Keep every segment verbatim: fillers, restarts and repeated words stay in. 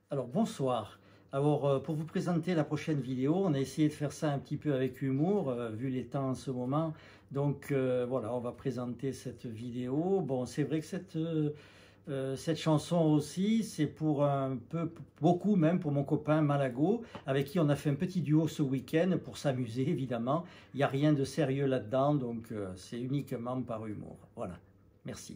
Alors bonsoir. Alors euh, pour vous présenter la prochaine vidéo, on a essayé de faire ça un petit peu avec humour, euh, vu les temps en ce moment. Donc euh, voilà, on va présenter cette vidéo. Bon, c'est vrai que cette, euh, euh, cette chanson aussi, c'est pour un peu, beaucoup même pour mon copain Malago, avec qui on a fait un petit duo ce week-end pour s'amuser évidemment. Il n'y a rien de sérieux là-dedans, donc euh, c'est uniquement par humour. Voilà, merci.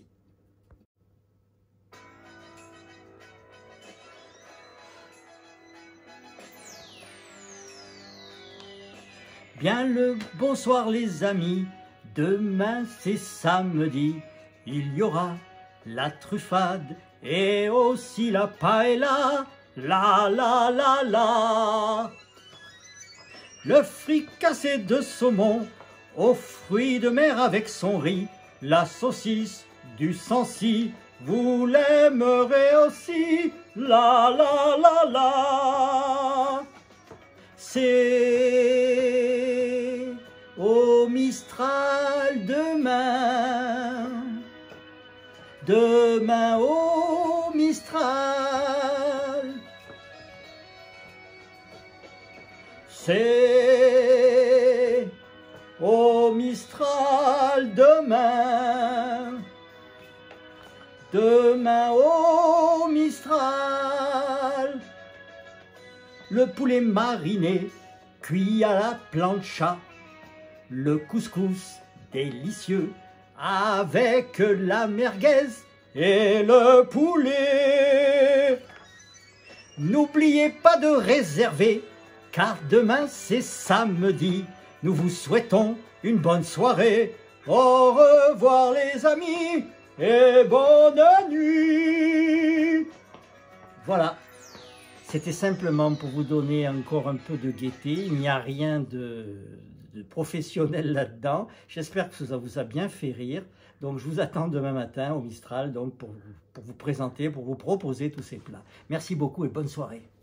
Bien le bonsoir les amis, demain c'est samedi, il y aura la truffade et aussi la paella, la la la la. Le fricassé de saumon aux fruits de mer avec son riz, la saucisse du Sancy, vous l'aimerez aussi, la la la la. C'est au Mistral demain, demain au Mistral. C'est au Mistral demain, demain au Mistral. Le poulet mariné, cuit à la plancha, le couscous délicieux, avec la merguez et le poulet. N'oubliez pas de réserver, car demain c'est samedi. Nous vous souhaitons une bonne soirée. Au revoir les amis et bonne nuit. Voilà. C'était simplement pour vous donner encore un peu de gaieté. Il n'y a rien de, de professionnel là-dedans. J'espère que ça vous a bien fait rire. Donc, je vous attends demain matin au Mistral donc pour, pour vous présenter, pour vous proposer tous ces plats. Merci beaucoup et bonne soirée.